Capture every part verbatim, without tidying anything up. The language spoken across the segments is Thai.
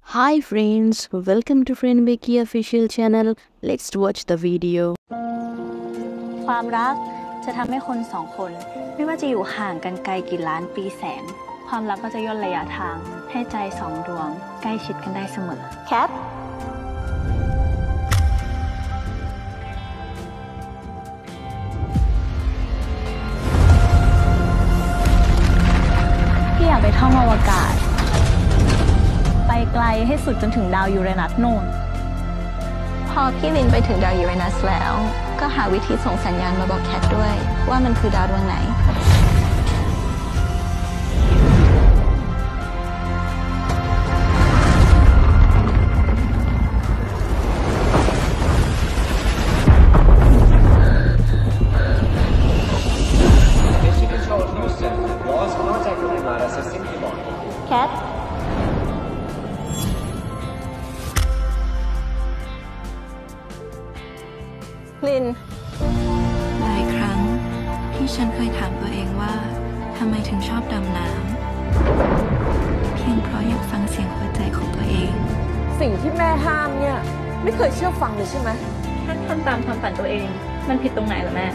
Hi friends, welcome to Friend Becky official channel. Let's watch the video. ความรักจะทำให้คนสองคนไม่ว่าจะอยู่ห่างกันไกลกี่ล้านปีแสงความรักก็จะย่นระยะทางให้ใจสองดวงใกล้ชิดกันได้เสมอแคทพี่อยากไปท่องอวกาศไปไกลให้สุดจนถึงดาวยูเรนัสโน่นพอพี่ลินไปถึงดาวยูเรนัสแล้วก็หาวิธีส่งสัญญาณมาบอกแคทด้วยว่ามันคือดาวดวงไหนแคทลินหลายครั้งที่ฉันเคยถามตัวเองว่าทำไมถึงชอบดำน้ำเพียงเพราะอยากฟังเสียงหัวใจของตัวเองสิ่งที่แม่ห้ามเนี่ยไม่เคยเชื่อฟังเลยใช่ไหมแค่ทำตามความฝันตัวเองมันผิดตรงไหนล่ะแม่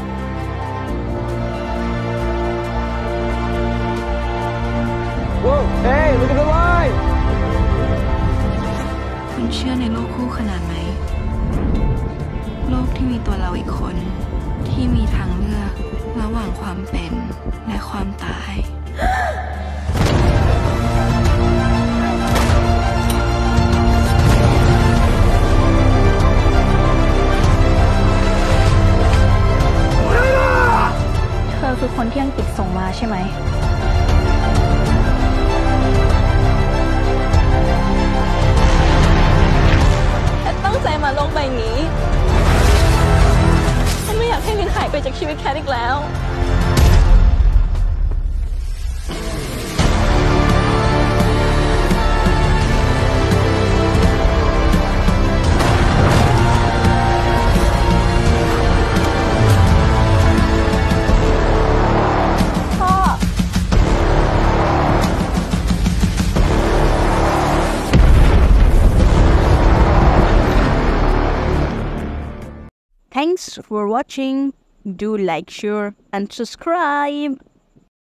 ว้าวเฮ้ย look at the line คุณเชื่อในโลกคู่ขนาดไหมโลกที่มีตัวเราอีกคนที่มีทางเลือกระหว่างความเป็นและความตายเธอคือคนที่อังกฤษส่งมาใช่ไหมแค่ตั้งใจมาโลกใบนี้ฉันไม่อยากให้ลินหายไปจากชีวิตแคทอีกแล้วพ่อ Thanks for watching. Do like, share and subscribe.